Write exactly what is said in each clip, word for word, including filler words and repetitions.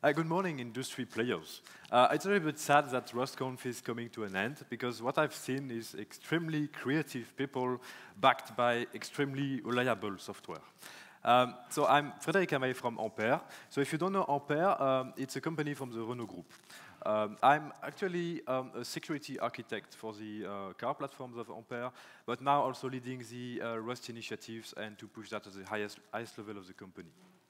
Uh, good morning, industry players. Uh, it's a little bit sad that RustConf is coming to an end, because what I've seen is extremely creative people backed by extremely reliable software. Um, so I'm Frédéric Ameye from Ameye. So if you don't know Ameye, um, it's a company from the Renault Group. Um, I'm actually um, a security architect for the uh, car platforms of Ameye, but now also leading the uh, Rust initiatives and to push that to the highest, highest level of the company.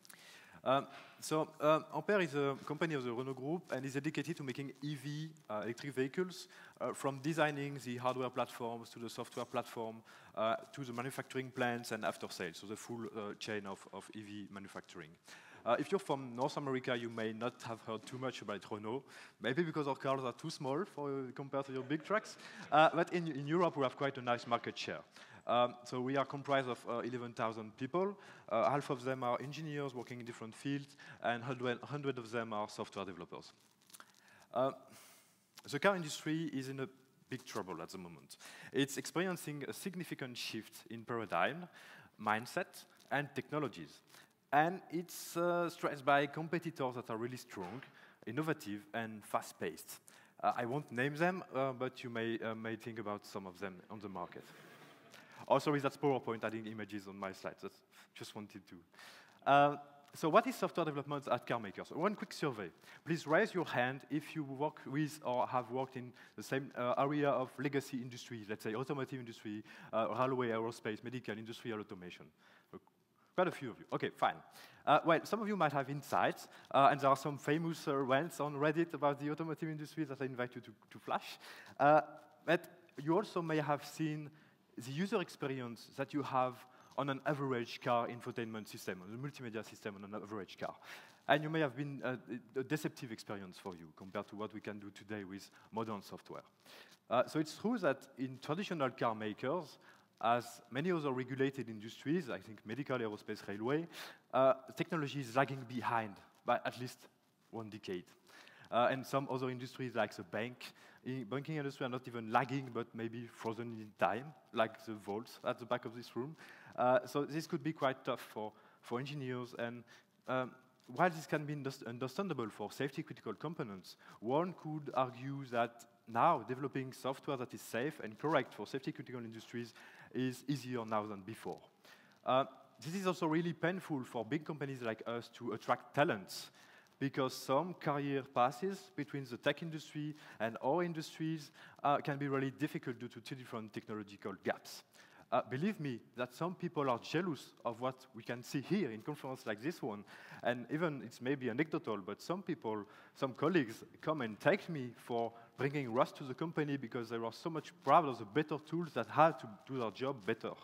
Um, so um, Ameye is a company of the Renault Group and is dedicated to making E V, uh, electric vehicles, uh, from designing the hardware platforms to the software platform, uh, to the manufacturing plants and after sales, so the full uh, chain of, of E V manufacturing. Uh, if you're from North America, you may not have heard too much about Renault, maybe because our cars are too small for, uh, compared to your big trucks. Uh, but in, in Europe, we have quite a nice market share. Um, so we are comprised of uh, eleven thousand people. Uh, half of them are engineers working in different fields, and one hundred of them are software developers. Uh, the car industry is in a big trouble at the moment. It's experiencing a significant shift in paradigm, mindset, and technologies. And it's uh, stressed by competitors that are really strong, innovative, and fast-paced. Uh, I won't name them, uh, but you may, uh, may think about some of them on the market. Oh, sorry, that's PowerPoint adding images on my slides. That's just wanted to. Uh, so what is software development at car makers? One quick survey. Please raise your hand if you work with or have worked in the same uh, area of legacy industries, let's say automotive industry, uh, railway, aerospace, medical, industrial automation. So quite a few of you. OK, fine. Uh, well, some of you might have insights, uh, and there are some famous uh, rants on Reddit about the automotive industry that I invite you to, to flash. Uh, but you also may have seen the user experience that you have on an average car infotainment system, on a multimedia system on an average car. And you may have been a, a deceptive experience for you compared to what we can do today with modern software. Uh, so it's true that in traditional car makers, as many other regulated industries, I think medical, aerospace, railway, uh, technology is lagging behind by at least one decade. Uh, and some other industries, like the bank, in banking industry, are not even lagging, but maybe frozen in time, like the vaults at the back of this room. Uh, so this could be quite tough for, for engineers. And um, while this can be understandable for safety-critical components, one could argue that now developing software that is safe and correct for safety-critical industries is easier now than before. Uh, this is also really painful for big companies like us to attract talents, because some career passes between the tech industry and our industries uh, can be really difficult due to two different technological gaps. Uh, believe me, that some people are jealous of what we can see here in conferences like this one, and even it's maybe anecdotal, but some people, some colleagues come and thank me for bringing Rust to the company because they are so much proud of the better tools that how to do their job better.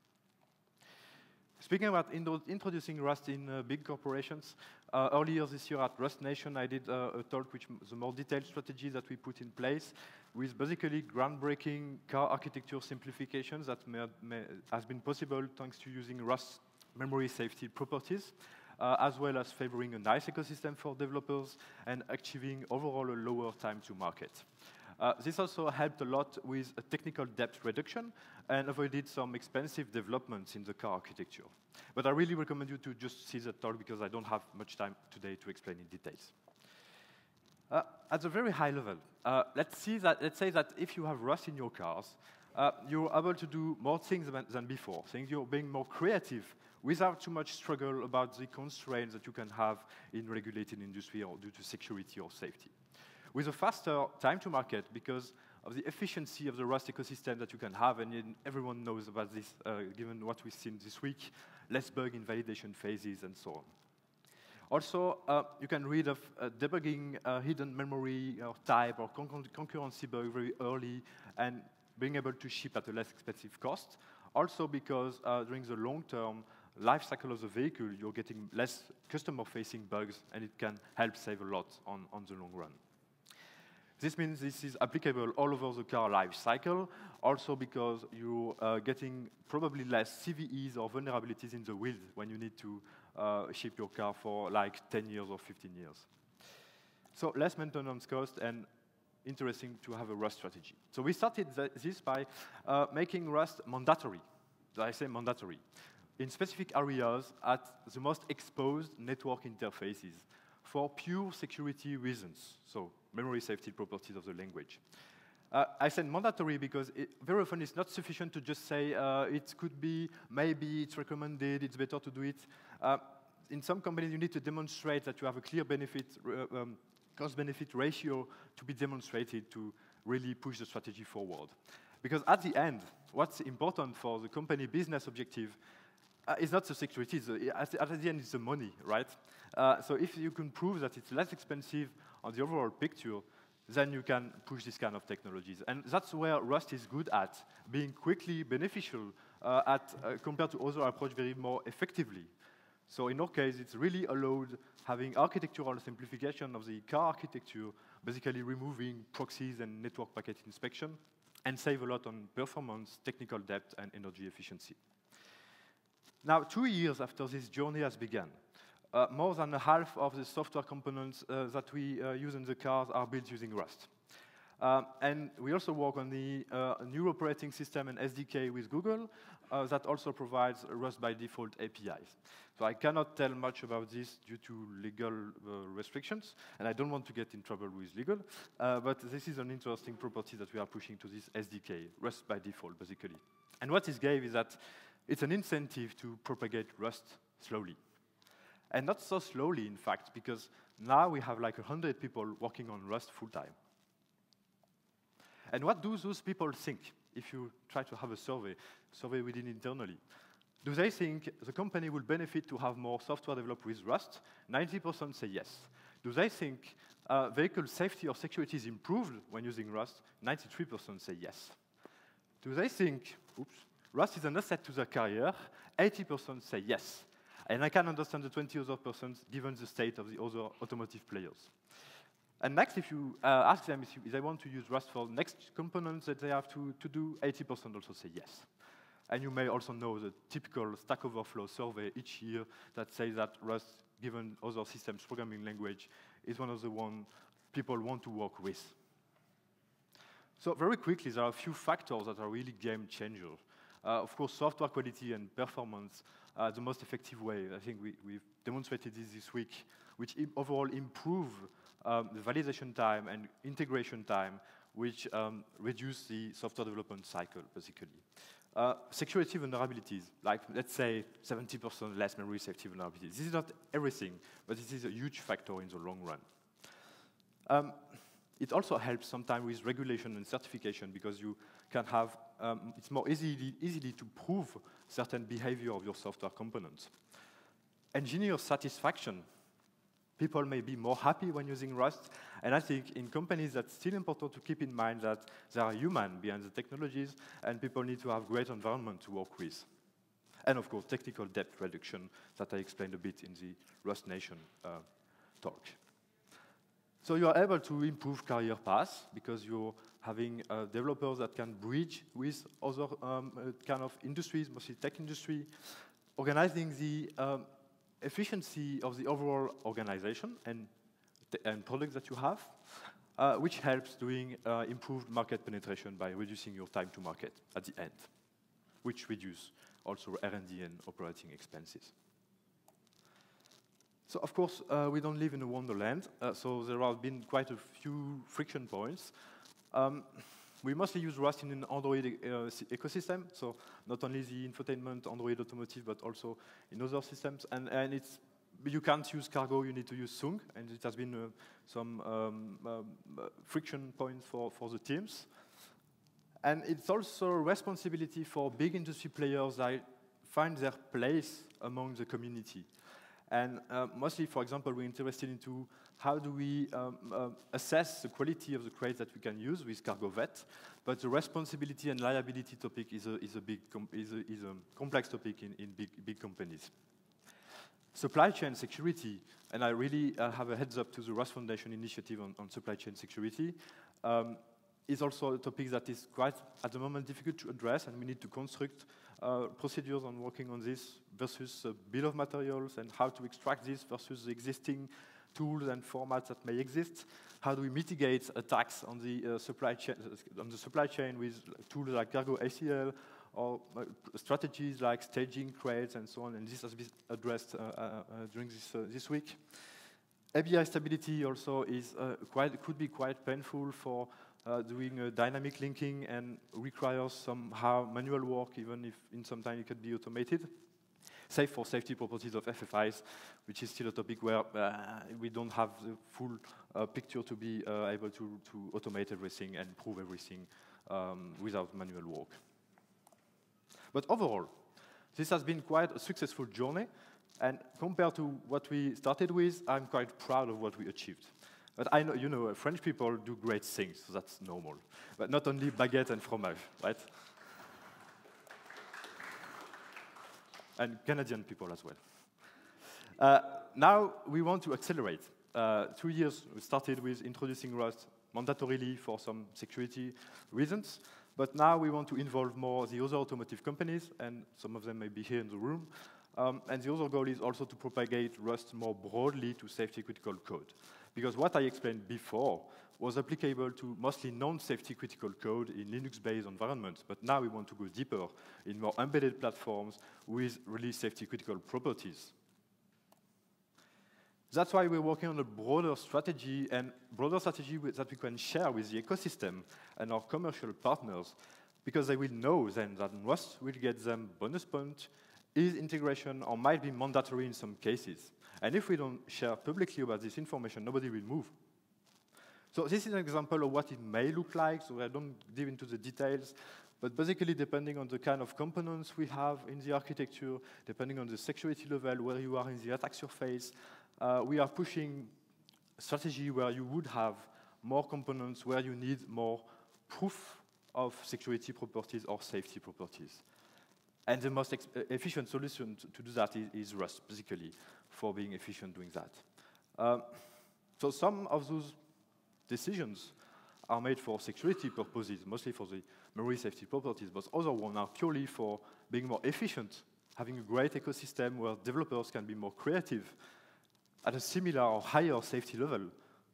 Speaking about introducing Rust in uh, big corporations, uh, earlier this year at Rust Nation, I did uh, a talk which the more detailed strategy that we put in place with basically groundbreaking car architecture simplifications that may, may, has been possible thanks to using Rust memory safety properties, uh, as well as favoring a nice ecosystem for developers and achieving overall a lower time to market. Uh, this also helped a lot with a technical debt reduction and avoided some expensive developments in the car architecture. But I really recommend you to just see that talk because I don't have much time today to explain in details. Uh, at a very high level, uh, let's, see that, let's say that if you have Rust in your cars, uh, you're able to do more things than, than before. Things you're being more creative without too much struggle about the constraints that you can have in regulated industry or due to security or safety. With a faster time to market because of the efficiency of the Rust ecosystem that you can have, and everyone knows about this, uh, given what we've seen this week, less bug in validation phases and so on. Also, uh, you can read of uh, debugging uh, hidden memory or type or con concurrency bug very early and being able to ship at a less expensive cost. Also because uh, during the long-term life cycle of the vehicle, you're getting less customer-facing bugs, and it can help save a lot on, on the long run. This means this is applicable all over the car life cycle, also because you're uh, getting probably less C V Es or vulnerabilities in the wheel when you need to uh, ship your car for like ten years or fifteen years. So less maintenance cost and interesting to have a Rust strategy. So we started th this by uh, making Rust mandatory. I say mandatory. In specific areas at the most exposed network interfaces. for pure security reasons, so memory safety properties of the language. Uh, I said mandatory because it, very often it's not sufficient to just say uh, it could be, maybe, it's recommended, it's better to do it. Uh, in some companies, you need to demonstrate that you have a clear benefit, uh, um, cost-benefit ratio to be demonstrated to really push the strategy forward. Because at the end, what's important for the company business objective uh, is not the security, it's the, at, the, at the end it's the money, right? Uh, so if you can prove that it's less expensive on the overall picture, then you can push this kind of technologies. And that's where Rust is good at, being quickly beneficial uh, at, uh, compared to other approach very more effectively. So in our case, it's really allowed having architectural simplification of the car architecture, basically removing proxies and network packet inspection, and save a lot on performance, technical depth, and energy efficiency. Now, two years after this journey has begun, Uh, more than half of the software components uh, that we uh, use in the cars are built using Rust. Uh, and we also work on the uh, new operating system and S D K with Google uh, that also provides Rust by default A P Is. So I cannot tell much about this due to legal uh, restrictions, and I don't want to get in trouble with legal, uh, but this is an interesting property that we are pushing to this S D K, Rust by default, basically. And what this gave is that it's an incentive to propagate Rust slowly. And not so slowly, in fact, because now we have like one hundred people working on Rust full-time. And what do those people think if you try to have a survey, survey within internally? Do they think the company will benefit to have more software developed with Rust? ninety percent say yes. Do they think uh, vehicle safety or security is improved when using Rust? ninety-three percent say yes. Do they think, oops, Rust is an asset to their career? eighty percent say yes. And I can understand the twenty other percent given the state of the other automotive players. And next, if you uh, ask them if they want to use Rust for next components that they have to, to do, eighty percent also say yes. And you may also know the typical Stack Overflow survey each year that says that Rust, given other systems programming language, is one of the ones people want to work with. So very quickly, there are a few factors that are really game changers. Uh, of course, software quality and performance are the most effective way. I think we, we've demonstrated this this week, which im overall improve um, the validation time and integration time, which um, reduce the software development cycle, basically. Uh, security vulnerabilities, like let's say seventy percent less memory safety vulnerabilities. This is not everything, but this is a huge factor in the long run. Um, It also helps sometimes with regulation and certification because you can have, um, it's more easily, easily to prove certain behavior of your software components. Engineer satisfaction. People may be more happy when using Rust, and I think in companies that's still important to keep in mind that there are humans behind the technologies and people need to have great environment to work with. And of course, technical debt reduction that I explained a bit in the Rust Nation uh, talk. So you are able to improve career paths because you're having uh, developers that can bridge with other um, uh, kind of industries, mostly tech industry, organizing the um, efficiency of the overall organization and, and products that you have, uh, which helps doing uh, improved market penetration by reducing your time to market at the end, which reduce also R and D and operating expenses. So, of course, uh, we don't live in a wonderland, uh, so there have been quite a few friction points. Um, we mostly use Rust in an Android uh, ecosystem, so not only the infotainment, Android automotive, but also in other systems. And, and it's, you can't use cargo, you need to use Sung, and it has been uh, some um, um, friction points for, for the teams. And it's also a responsibility for big industry players that find their place among the community. And uh, mostly, for example, we're interested into how do we um, uh, assess the quality of the crates that we can use with Cargo Vet, but the responsibility and liability topic is a, is a, big com is a, is a complex topic in, in big, big companies. Supply chain security, and I really uh, have a heads up to the Rust Foundation initiative on, on supply chain security, um, is also a topic that is quite, at the moment, difficult to address, and we need to construct uh, procedures on working on this versus a bill of materials and how to extract this versus the existing tools and formats that may exist. How do we mitigate attacks on the uh, supply chain on the supply chain with tools like Cargo A C L or uh, strategies like staging crates and so on? And this has been addressed uh, uh, uh, during this uh, this week. A P I stability also is uh, quite could be quite painful for uh, doing uh, dynamic linking and requires somehow manual work, even if in some time it could be automated. Save for safety properties of F F Is, which is still a topic where uh, we don't have the full uh, picture to be uh, able to, to automate everything and prove everything um, without manual work. But overall, this has been quite a successful journey, and compared to what we started with, I'm quite proud of what we achieved. But I know, you know, uh, French people do great things, so that's normal. But not only baguette and fromage, right? And Canadian people as well. Uh, now we want to accelerate. Uh, two years, we started with introducing Rust mandatorily for some security reasons, but now we want to involve more the other automotive companies, and some of them may be here in the room. Um, and the other goal is also to propagate Rust more broadly to safety critical code. Because what I explained before was applicable to mostly non-safety critical code in Linux-based environments, but now we want to go deeper in more embedded platforms with really safety critical properties. That's why we're working on a broader strategy, and broader strategy that we can share with the ecosystem and our commercial partners, because they will know then that Rust will get them bonus points, is integration, or might be mandatory in some cases. And if we don't share publicly about this information, nobody will move. So this is an example of what it may look like, so I don't dive into the details, but basically depending on the kind of components we have in the architecture, depending on the security level, where you are in the attack surface, uh, we are pushing a strategy where you would have more components, where you need more proof of security properties or safety properties. And the most efficient solution to, to do that is, is Rust, basically, for being efficient doing that. Um, so some of those decisions are made for security purposes, mostly for the memory safety properties, but other ones are purely for being more efficient, having a great ecosystem where developers can be more creative at a similar or higher safety level.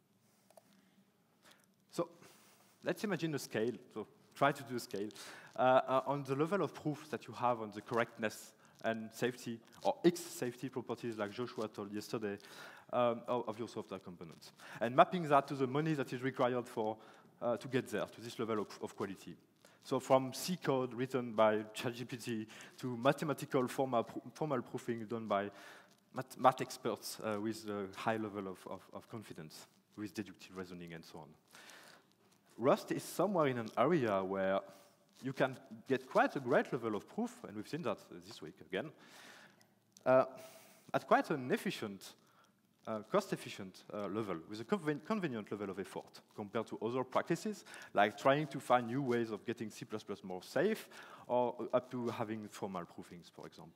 So let's imagine a scale. So try to do a scale. Uh, uh, on the level of proof that you have on the correctness and safety, or X safety properties like Joshua told yesterday, um, of your software components. And mapping that to the money that is required for, uh, to get there, to this level of, of quality. So from C code written by ChatGPT to mathematical formal, formal proofing done by math, math experts uh, with a high level of, of, of confidence, with deductive reasoning and so on. Rust is somewhere in an area where you can get quite a great level of proof, and we've seen that this week again, uh, at quite an efficient, uh, cost-efficient uh, level, with a conven convenient level of effort compared to other practices, like trying to find new ways of getting C plus plus more safe, or up to having formal proofings, for example.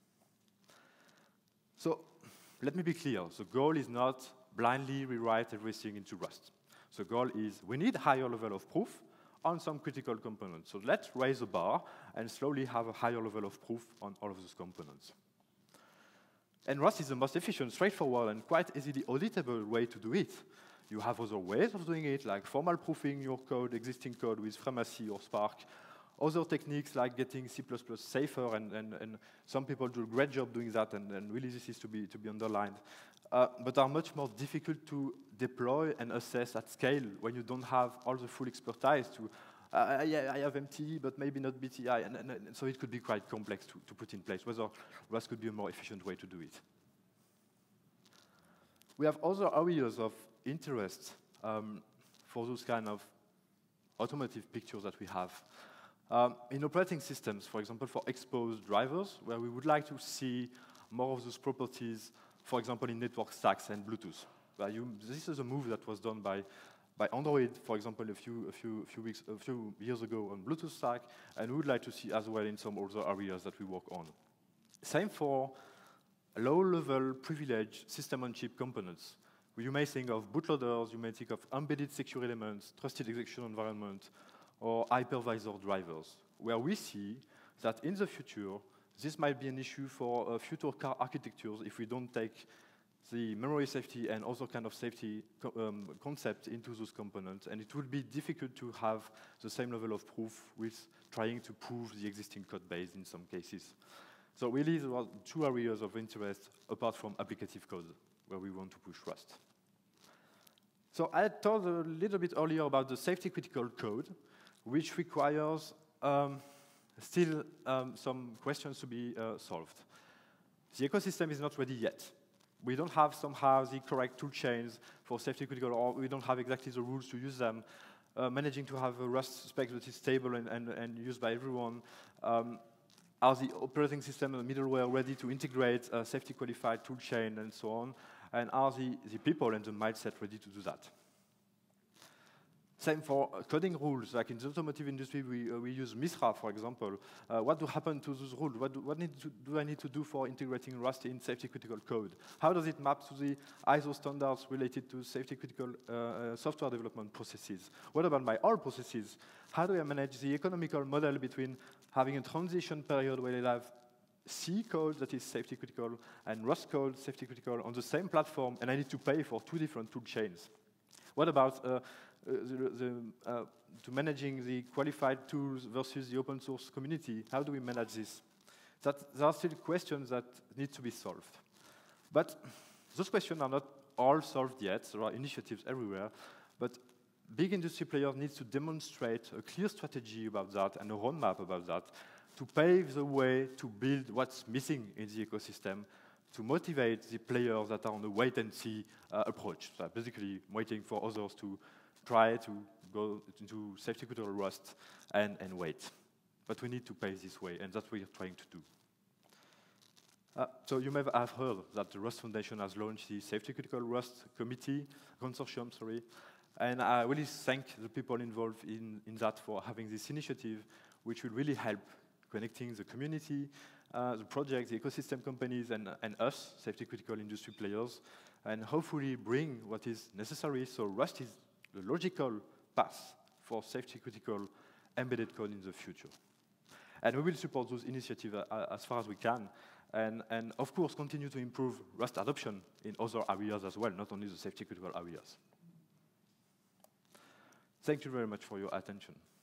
So let me be clear. The goal is not blindly rewrite everything into Rust. The goal is we need higher level of proof on some critical components. So let's raise the bar and slowly have a higher level of proof on all of those components. And Rust is the most efficient, straightforward, and quite easily auditable way to do it. You have other ways of doing it, like formal proofing your code, existing code with Fremacy or Spark. Other techniques like getting C plus plus safer, and, and, and some people do a great job doing that, and, and really this is to be, to be underlined, uh, but are much more difficult to deploy and assess at scale when you don't have all the full expertise to, uh, yeah, I have M T E, but maybe not B T I, and, and, and so it could be quite complex to, to put in place, whether Rust could be a more efficient way to do it. We have other areas of interest um, for those kind of automotive pictures that we have. Um, in operating systems, for example, for exposed drivers, where we would like to see more of those properties, for example, in network stacks and Bluetooth. Where you, this is a move that was done by, by Android, for example, a few, a, few, a, few weeks, a few years ago on Bluetooth stack, and we would like to see as well in some other areas that we work on. Same for low-level privileged system-on-chip components. You may think of bootloaders, you may think of embedded secure elements, trusted execution environment, or hypervisor drivers, where we see that in the future, this might be an issue for uh, future car architectures if we don't take the memory safety and other kind of safety co um, concept into those components, and it will be difficult to have the same level of proof with trying to prove the existing code base in some cases. So really, there are two areas of interest apart from applicative code where we want to push Rust. So I told a little bit earlier about the safety critical code, which requires um, still um, some questions to be uh, solved. The ecosystem is not ready yet. We don't have somehow the correct tool chains for safety critical, or we don't have exactly the rules to use them. Uh, managing to have a Rust spec that is stable and, and, and used by everyone. Um, are the operating system and the middleware ready to integrate a safety qualified tool chain and so on? And are the, the people and the mindset ready to do that? Same for uh, coding rules. Like in the automotive industry, we, uh, we use MISRA, for example. Uh, what do happen to those rules? What, do, what need to, do I need to do for integrating Rust in safety critical code? How does it map to the I S O standards related to safety critical uh, uh, software development processes? What about my old processes? How do I manage the economical model between having a transition period where I have C code that is safety critical and Rust code safety critical on the same platform, and I need to pay for two different tool chains? What about uh, uh, the, the, uh, to managing the qualified tools versus the open source community? How do we manage this? That, there are still questions that need to be solved. But those questions are not all solved yet. There are initiatives everywhere. But big industry players need to demonstrate a clear strategy about that and a roadmap about that to pave the way to build what's missing in the ecosystem, to motivate the players that are on the wait-and-see uh, approach. So basically waiting for others to try to go into safety-critical Rust and, and wait. But we need to pave this way, and that's what we're trying to do. Uh, so you may have heard that the Rust Foundation has launched the Safety-Critical Rust Committee, consortium, sorry, and I really thank the people involved in, in that for having this initiative, which will really help connecting the community, uh, the project, the ecosystem companies, and, and us, safety-critical industry players, and hopefully bring what is necessary. So Rust is the logical path for safety-critical embedded code in the future. And we will support those initiatives uh, as far as we can, and, and of course continue to improve Rust adoption in other areas as well, not only the safety-critical areas. Thank you very much for your attention.